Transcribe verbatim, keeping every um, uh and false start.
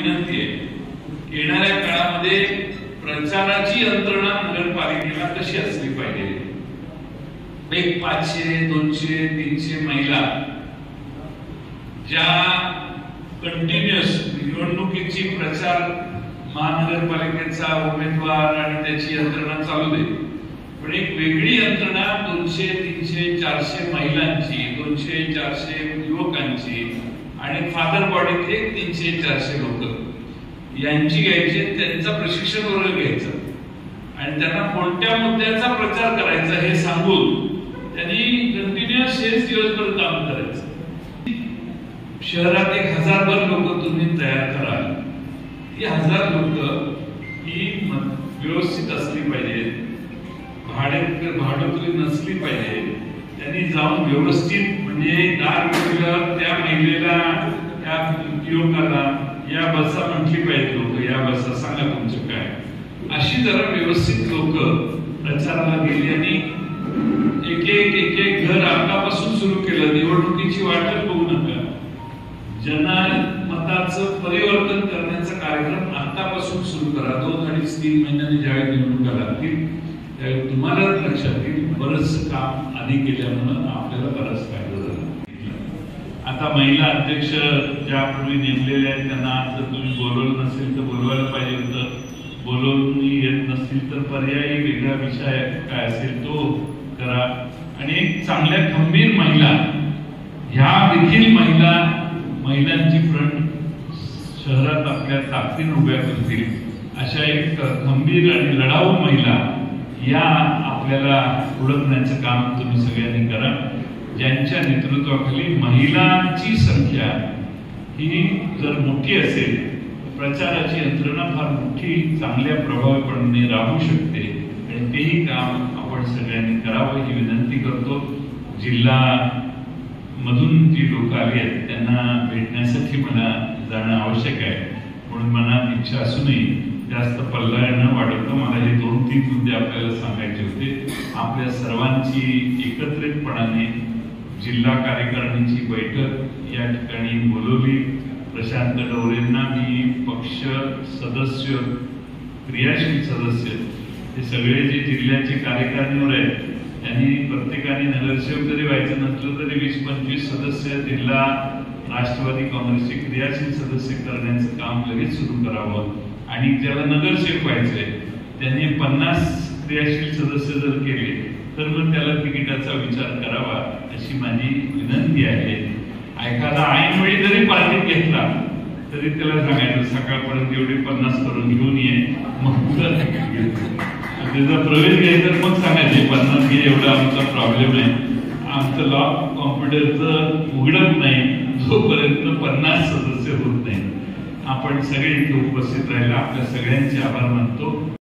विनंती आहे, येणाऱ्या काळामध्ये प्रचाराची यंत्रणा नगरपालिकेला कशी असली पाहिजे। एक पाचशे दोनशे तीनशे महिला ज्या कंटिन्युअस निवडणुकीची प्रचार महानगरपालिकेचा उमेदवार आणि त्याची यंत्रणा चालू दे, पण एक वेगळी यंत्रणा दोनशे तीनशे चारशे महिलांची, दोनशे चारशे युवकांची आणि फादर बॉडीत एक तीनशे चारशे लोक यांची घ्यायची, त्यांचा प्रशिक्षण वर्ग घ्यायचा आणि त्यांना कोणत्या मुद्द्याचा प्रचार करायचा हे सांगून त्यांनी कंटिन्युअस हेच दिवसभर काम करायचं। शहरात एक हजारभर लोक तुम्ही तयार कराल, ही हजार लोक ही व्यवस्थित असली पाहिजे, भाडे भाडोत्री नसली पाहिजे, त्यांनी जाऊन व्यवस्थित म्हणजे दार केल्यावर त्या महिलेला त्या युवकाला या बसा म्हटली पाहिजे, लोक या बसा सांगा तुमचं काय, अशी जरा व्यवस्थित लोक प्रचाराला गेली आणि एक एक एक एक घर आतापासून सुरू केलं। निवडणुकीची वाटच बघू नका, जनमताचं परिवर्तन करण्याचा कार्यक्रम आतापासून सुरू करा। दोन अडीच तीन महिन्यांनी ज्यावेळी निवडणुका लागतील त्यावेळी तुम्हाला लक्षात येईल बरंच काम आधी केल्यामुळे आपल्याला बराच फायदा झाला। आता महिला अध्यक्ष ज्यापूर्वी नेमलेले आहेत त्यांना जर तुम्ही बोलवलं नसेल तर बोलवायला पाहिजे होतं, बोलवून येत नसतील तर पर्यायी वेगळा विषय काय असेल तो करा। आणि एक चांगल्या खंबीर महिला, ह्या देखील महिला महिलांची फ्रंट शहरात आपल्या ताकदीने उभ्या करतील अशा एक खंबीर आणि लढाऊ महिला या आपल्याला ओळखण्याचं काम तुम्ही सगळ्यांनी करा, ज्यांच्या नेतृत्वाखाली महिलांची संख्या ही जर मोठी असेल प्रचाराची यंत्रणा फार मोठी चांगल्या प्रभावीपणे राबवू शकते आणि तेही काम आपण सगळ्यांनी करावं ही विनंती करतो। जिल्हा मधून जी लोक आली आहेत त्यांना भेटण्यासाठी मला जाणं आवश्यक आहे, म्हणून मनात इच्छा असूनही जास्त पल्ला न वाढवता मला हे दोन तीन मुद्दे आपल्याला सांगायचे होते। आपल्या सर्वांची एकत्रितपणाने जिल्हा कार्यकारिणीची बैठक या ठिकाणी बोलवली। प्रशांत डवरेंना मी पक्ष सदस्य, क्रियाशील सदस्य हे सगळे जे जिल्ह्याचे कार्यकारिणीवर आहेत त्यांनी प्रत्येकाने नगरसेवक जरी व्हायचं नसलं तरी वीस पंचवीस सदस्य जिल्हा राष्ट्रवादी काँग्रेसचे क्रियाशील सदस्य करण्याचं काम लगेच सुरू करावं आणि ज्याला नगरसेवक व्हायचंय त्यांनी पन्नास क्रियाशील सदस्य जर केले तर मग त्याला तिकिटाचा विचार करावा अशी माझी विनंती आहे। एखादा ऐनवेळी जरी पार्टीत घेतला तरी त्याला सांगायचं सकाळपर्यंत एवढे पन्नास करून घेऊन ये, मग त्याचा प्रवेश घ्यायचा मग सांगायचे पन्नास घे, एवढा आमचा प्रॉब्लेम आहे, आमचं लॉक कॉम्प्युटरचं उघडत नाही जोपर्यंत पन्नास सदस्य होत नाही। आपण सगळे इथे उपस्थित राहिला आपल्या सगळ्यांचे आभार मानतो।